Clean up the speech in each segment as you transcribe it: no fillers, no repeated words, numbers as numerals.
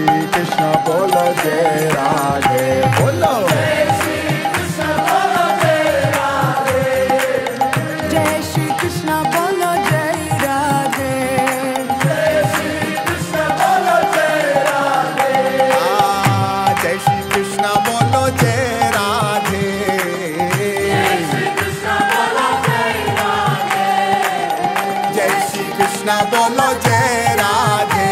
कृष्ण बोलो जय राधे बोलो। जय श्री कृष्ण बोलो जय राधे। जय श्री कृष्ण बोलो जय राधे। जय श्री कृष्ण बोलो जय राधे। जय श्री कृष्ण बोलो जय राधे। जय श्री कृष्ण बोलो जय राधे। जय श्री कृष्ण बोलो जय राधे।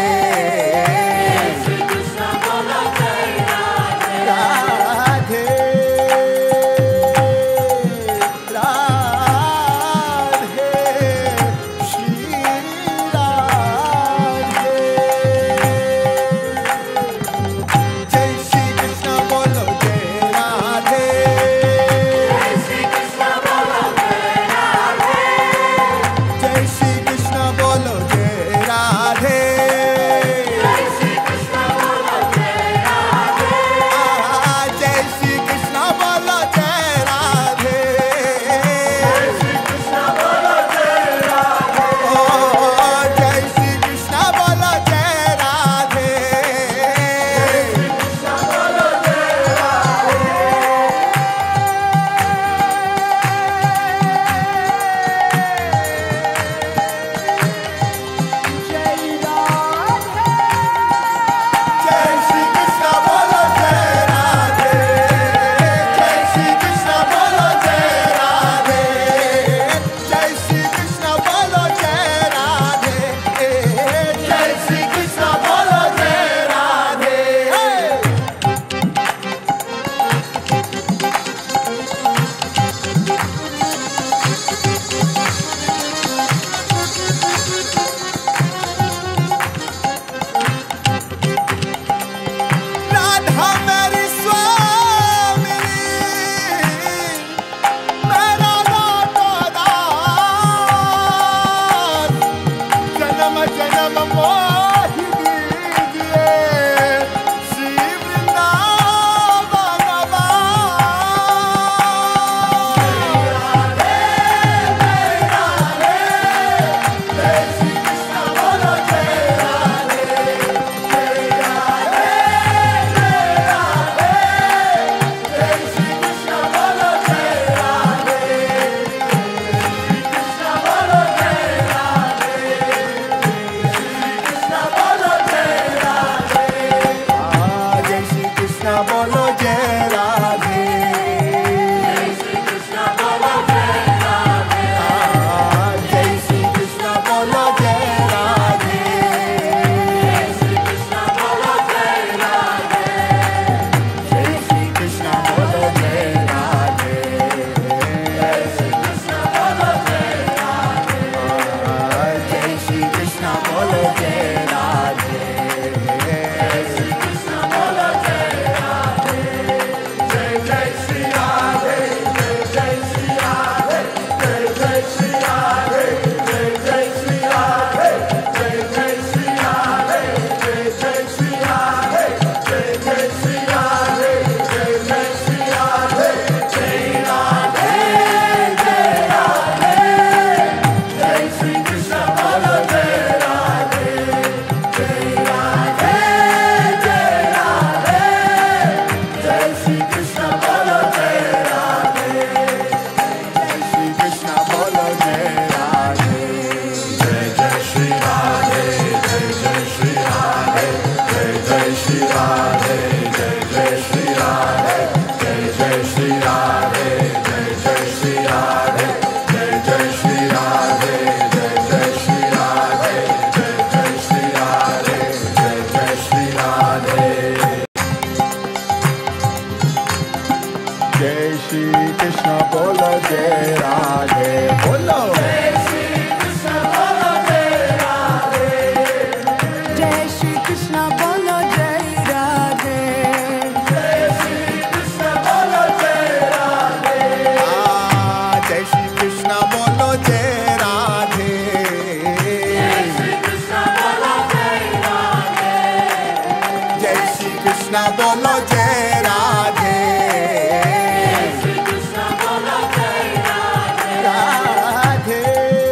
कृष्ण बोलो जय राधे। जय श्री कृष्ण बोलो जय राधे। राधे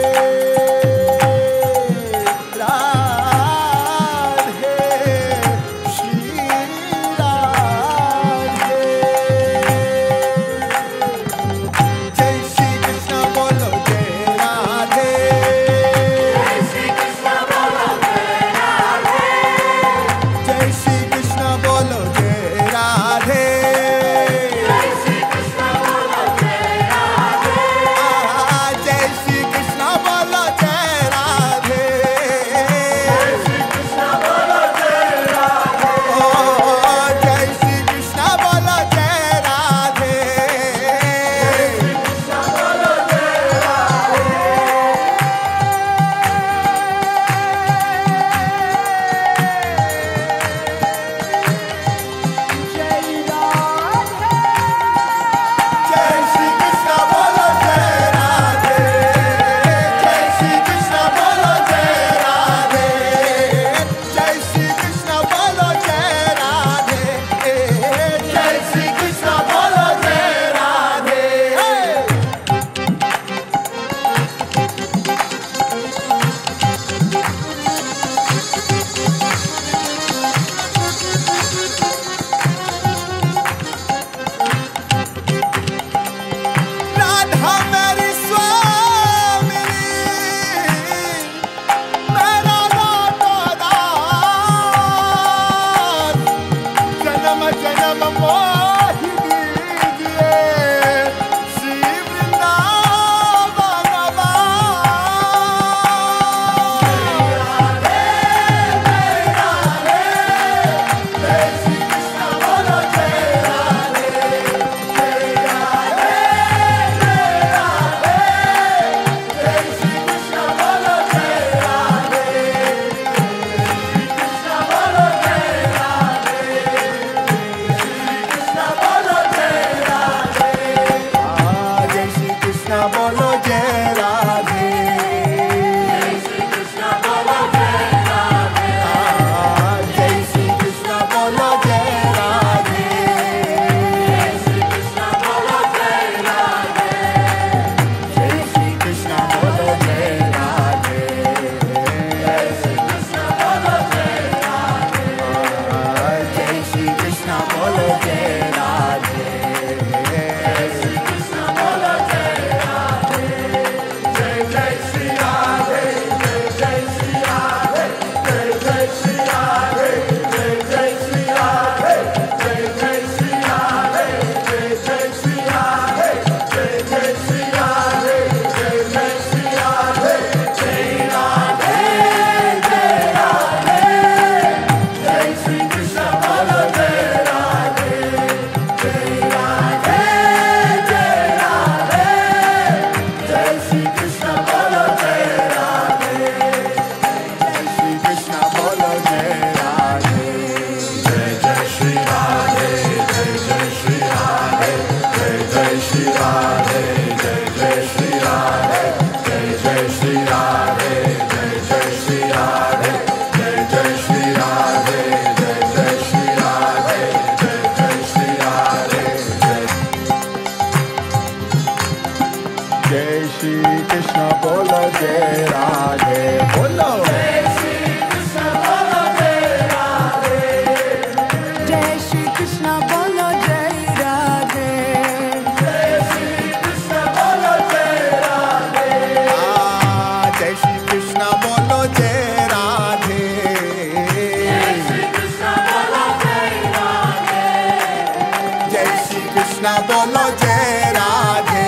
बोलो जय राधे। जय श्री कृष्ण बोलो जय राधे। जय श्री कृष्ण बोलो जय राधे। जय श्री कृष्ण बोलो जय राधे। जय श्री कृष्ण बोलो जय राधे। जय श्री कृष्ण बोलो जय राधे। जय श्री कृष्ण बोलो जय राधे। जय श्री कृष्ण बोलो जय राधे। जय जय श्री राधे। जय जय श्री राधे। जय जय श्री राधे। जय जय श्री राधे। जय जय श्री राधे। जय जय श्री राधे। जय जय श्री राधे। जय जय श्री राधे। जय राधे जय राधे। जय श्री कृष्ण बोलो जय राधे। जय राधे जय राधे। जय श्री कृष्ण बोलो जय राधे। जय श्री कृष्ण बोलो जय राधे। जय जय श्री राधे। जय जय श्री राधे। जय जय श्री राधे। जय जय श्री राधे। जय जय श्री राधे। जय जय श्री राधे। जय जय श्री राधे। जय जय श्री राधे। जय जय श्री राधे। जय श्री कृष्ण बोलो जय राधे। बोलो जय श्री कृष्ण बोलो जय राधे। जय श्री कृष्ण बोलो जय राधे। जय श्री कृष्ण बोलो जय राधे। जय श्री कृष्ण बोलो जय राधे। जय श्री कृष्ण बोलो जय राधे। जय श्री कृष्ण बोलो जय राधे।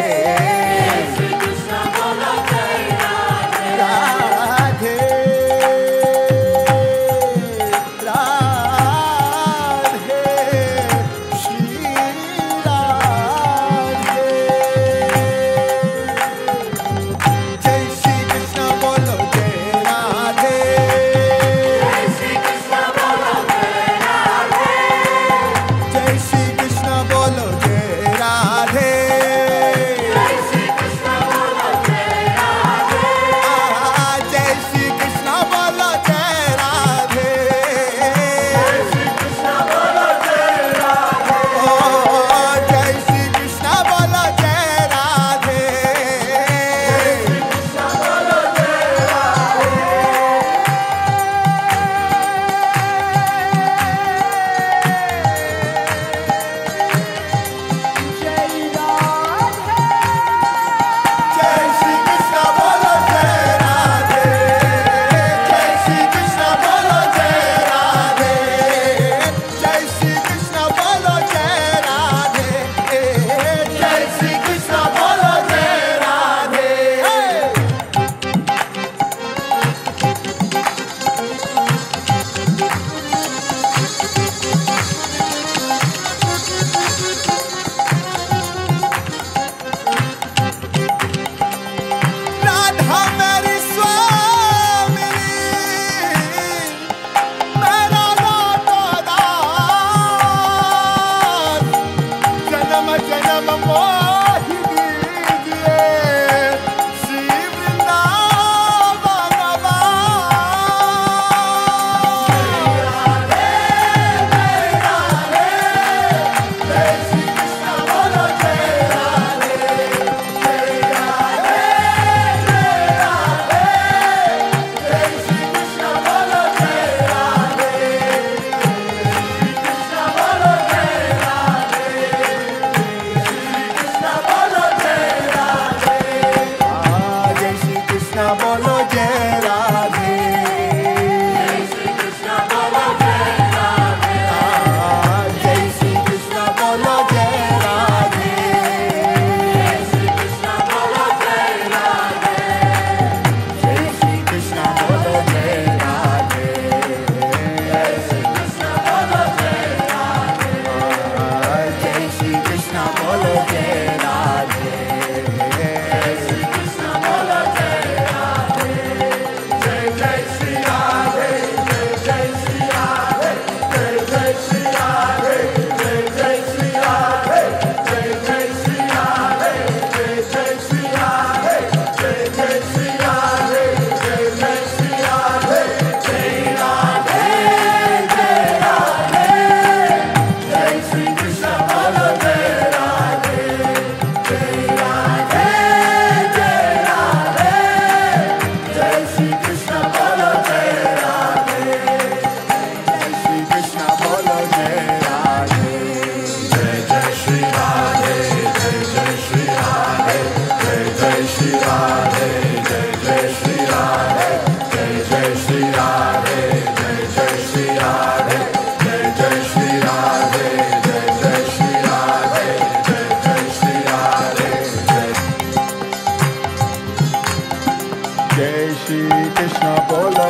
जय श्री कृष्ण बोलो जय राधे। राधे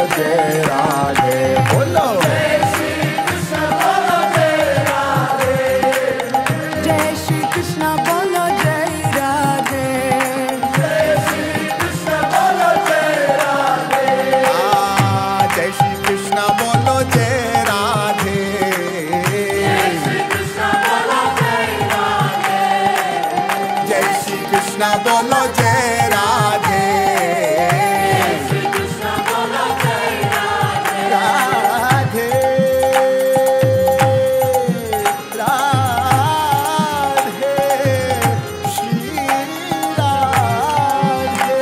जय राधे बोलो जय श्री कृष्ण बोलो जय राधे जय श्री कृष्ण बोलो जय राधे जय श्री कृष्ण बोलो जय राधे जय श्री कृष्ण बोलो जय राधे जय श्री कृष्ण बोलो जय राधे जय श्री कृष्ण बोलो जय राधे श्री कृष्ण बोलो जय राधे राधे राधे श्री राधे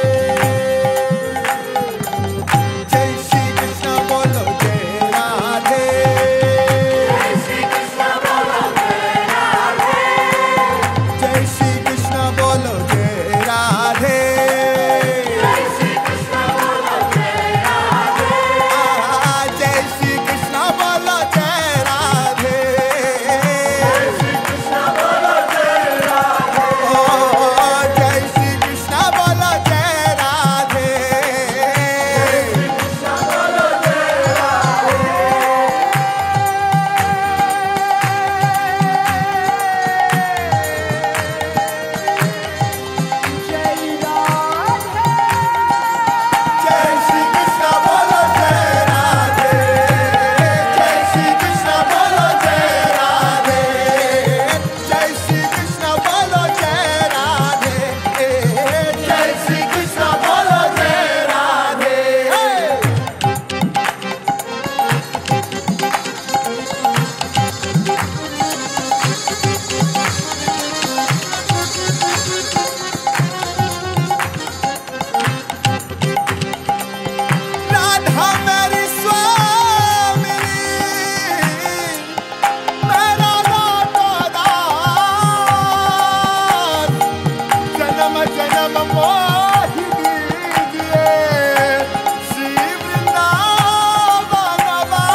जय श्री कृष्ण बोलो जय राधे जय श्री कृष्ण बोलो जय राधे जय श्री कृष्ण बोलो जय राधे जय श्री कृष्ण बोलो जय राधे जय श्री कृष्ण बोलो जय राधे जय श्री कृष्ण बोलो जय राधे जय श्री कृष्ण बोलो जय राधे कृष्ण बोलो जय राधे जय राधे जय श्री कृष्ण बोलो जय राधे जय श्री कृष्ण बोलो जय राधे जय श्री कृष्ण बोलो जय राधे जय श्री कृष्ण बोलो जय राधे राधा मेरी स्वामिनी मेरा राधा दास जन्म जन्म मोहि दीजिए श्री वृंदावन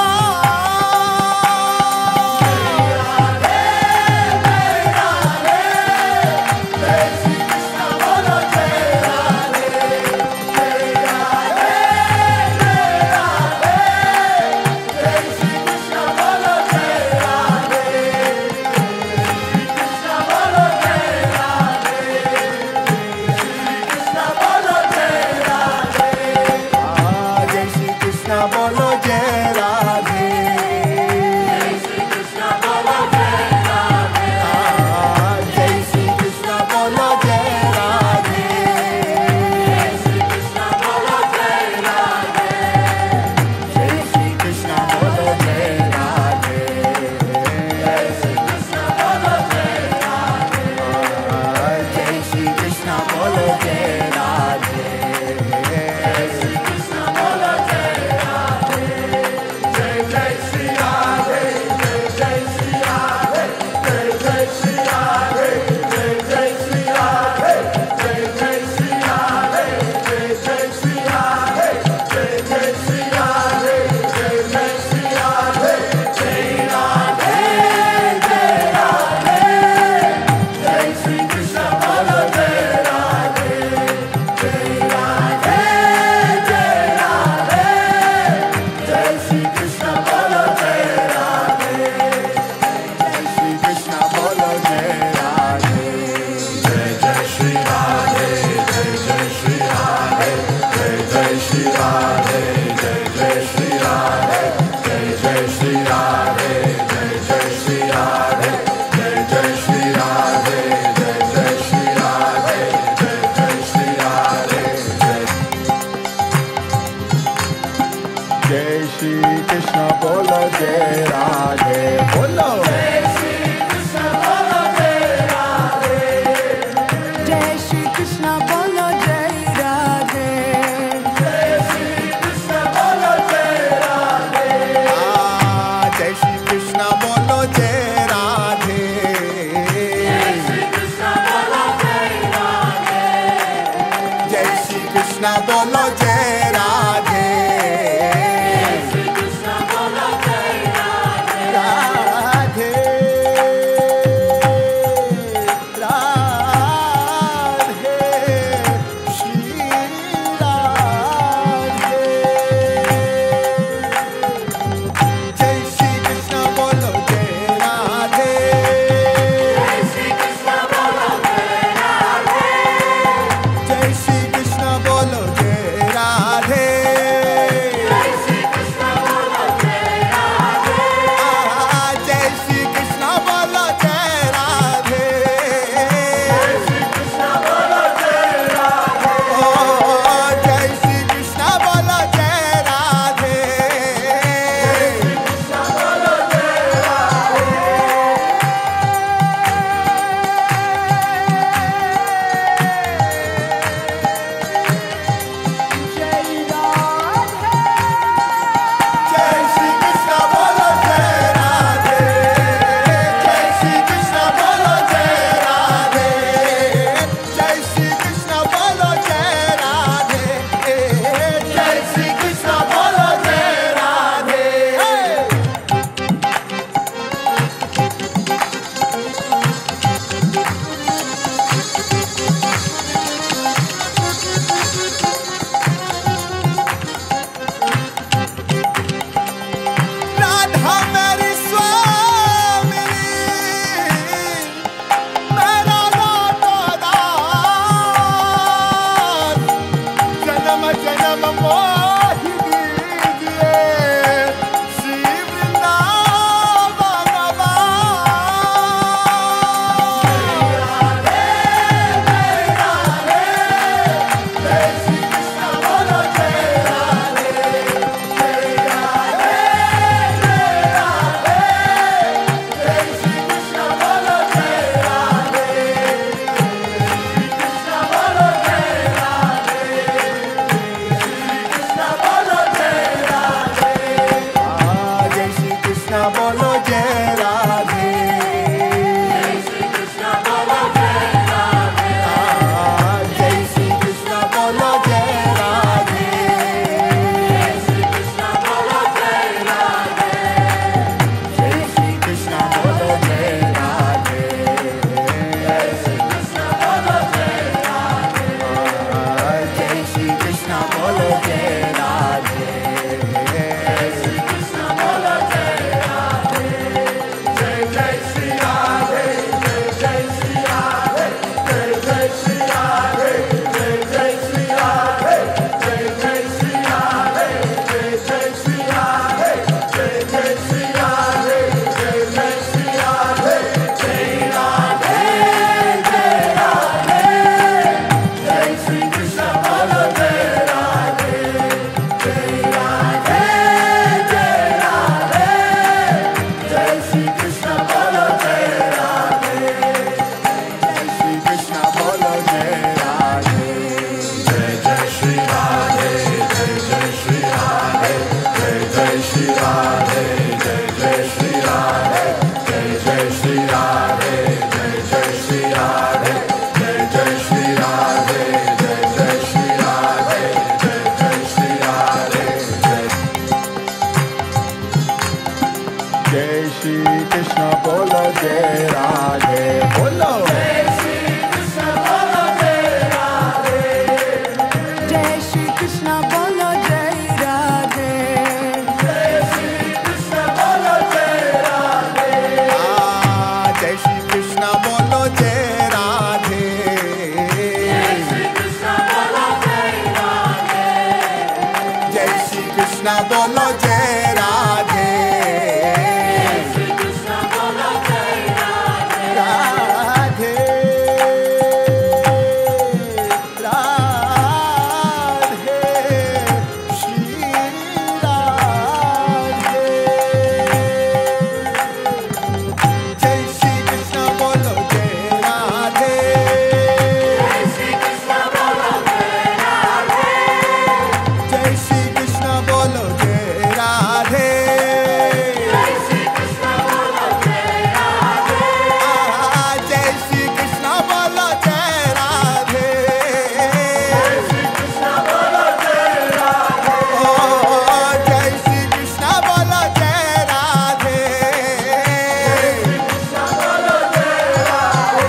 जय श्री कृष्ण बोलो जय राधे श्री कृष्ण बोलो जय राधे जय श्री कृष्ण बोलो जय राधे श्री कृष्ण बोलो जय राधे जय श्री कृष्ण बोलो जय राधे जय श्री कृष्ण बोलो जय राधे जय श्री कृष्ण बोलो जय राधे श्री कृष्ण बोलो जय राधे जय जय श्री राधे जय जय श्री राधे जय जय श्री राधे जय जय श्री राधे जय जय श्री राधे जय जय श्री राधे जय जय श्री राधे जय जय श्री राधे जय राधे जय राधे जय श्री कृष्ण बोलो जय राधे जय राधे जय राधे जय श्री कृष्ण बोलो जय राधे जय श्री कृष्ण बोलो जय राधे जय जय श्री राधे जय जय श्री राधे जय जय श्री राधे जय जय श्री राधे जय जय श्री राधे जय जय श्री राधे जय जय श्री राधे जय जय श्री राधे जय जय श्री राधे जय श्री कृष्ण बोलो जय राधे बोलो जय श्री कृष्ण बोलो जय राधे जय श्री कृष्ण बोलो जय राधे जय श्री कृष्ण बोलो जय राधे जय श्री कृष्ण बोलो जय राधे जय श्री कृष्ण बोलो जय राधे जय श्री कृष्ण बोलो जय राधे श्री कृष्ण बोलो जय राधे राधे राधे श्री राधे कृष्ण बोलो जय राधे जय जय श्री राधे जय जय श्री राधे जय जय श्री राधे जय जय श्री राधे जय जय श्री राधे जय जय श्री राधे जय जय श्री राधे जय जय श्री राधे जय जय श्री राधे जय श्री कृष्ण बोलो जय राधे बोलो जय श्री कृष्ण बोलो जय राधे जय श्री कृष्ण बोलो जय राधे जय श्री कृष्ण बोलो जय राधे जय श्री कृष्ण बोलो जय राधे जय श्री कृष्ण बोलो जय राधे जय श्री कृष्ण बोलो जय राधे श्री कृष्ण बोलो जय राधे राधे राधे श्री राधे जय श्री कृष्ण बोलो जय राधे जय श्री कृष्ण बोलो जय राधे जय श्री कृष्ण बोलो जय राधे जय श्री कृष्ण बोलो जय राधे जय श्री कृष्ण बोलो जय राधे जय श्री कृष्ण बोलो जय राधे जय श्री कृष्ण बोलो जय राधे कृष्ण बोलो जय राधे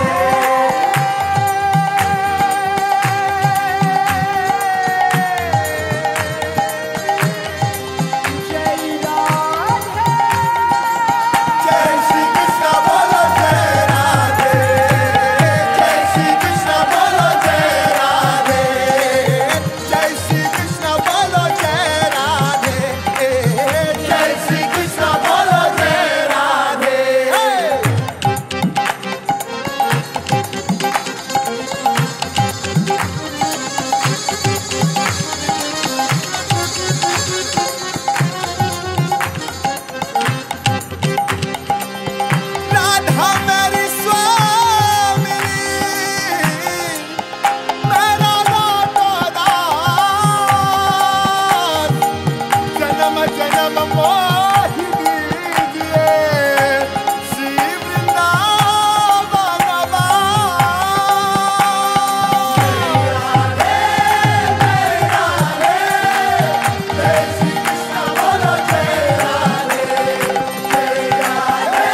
जय श्री कृष्ण बोलो जय राधे जय श्री कृष्ण बोलो जय राधे जय श्री कृष्ण बोलो जय राधे जय श्री कृष्ण बोलो जय राधे राधा मेरी स्वामिनी मेरा दास जन्म जन्म मोहि दीजिए श्री वृंदावन जय श्री कृष्ण बोलो जय राधे जय राधे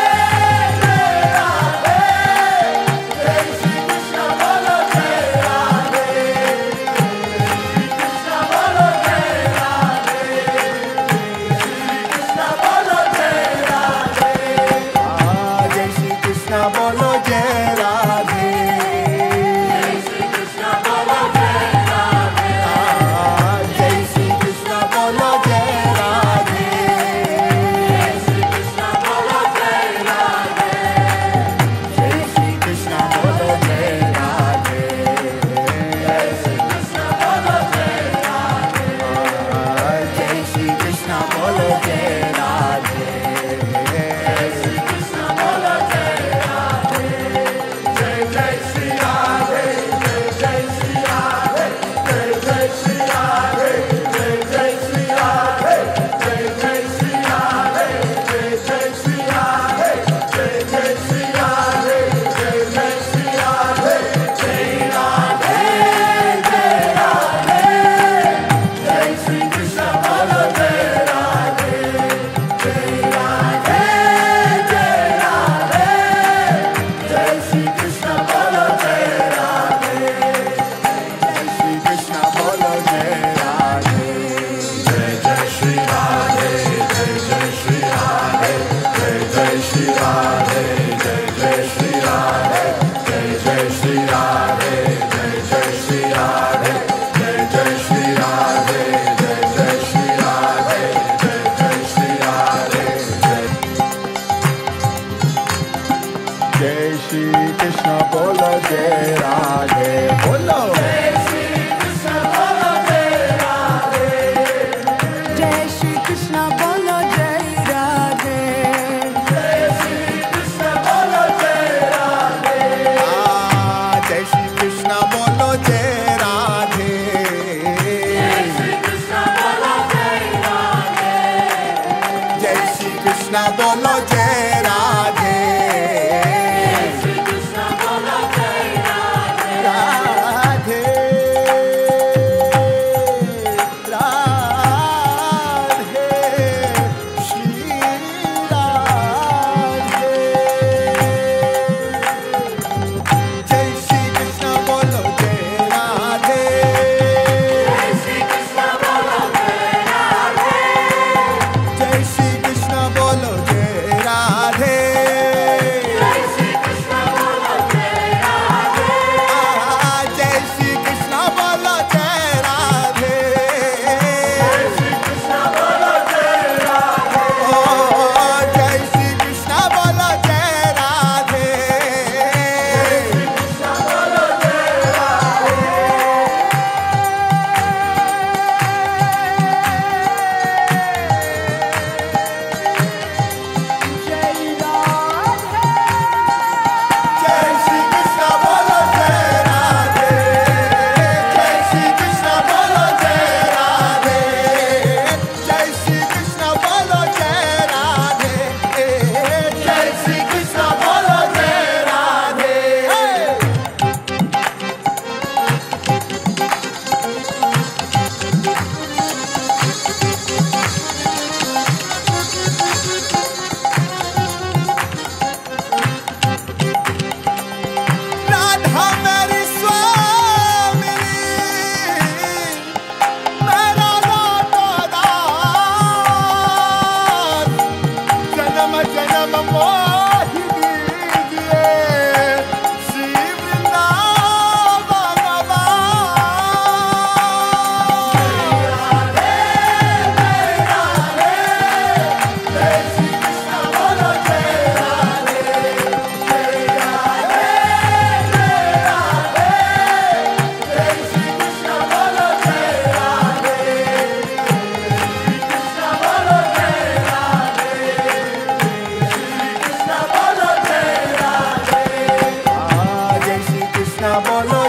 जय श्री कृष्ण बोलो जय राधे श्री कृष्ण बोलो जय राधे श्री कृष्ण बोलो जय राधे जय श्री कृष्ण बोलो जय राधे जय श्री कृष्ण बोलो जय राधे जय श्री कृष्ण बोलो जय राधे जय श्री कृष्ण बोलो जय राधे जय श्री कृष्ण बोलो जय राधे जय श्री कृष्ण बोलो जय राधे जय श्री कृष्ण बोलो जय राधे जय श्री कृष्ण बोलो जय राधे जय जय श्री राधे जय जय श्री राधे जय जय श्री राधे जय जय श्री राधे जय जय श्री राधे जय जय श्री राधे जय जय श्री राधे जय जय श्री राधे जय राधे जय राधे जय श्री कृष्ण बोलो जय राधे जय राधे जय राधे जय श्री कृष्ण बोलो जय राधे जय श्री कृष्ण बोलो जय राधे जय जय श्री राधे जय जय श्री राधे जय जय श्री राधे जय जय श्री राधे जय जय श्री राधे जय जय श्री राधे जय जय श्री राधे जय जय श्री राधे जय जय श्री राधे जय श्री कृष्ण बोलो जय राधे बोलो जय श्री कृष्ण बोलो जय राधे जय श्री कृष्ण बोलो जय राधे जय श्री कृष्ण बोलो जय राधे जय श्री कृष्ण बोलो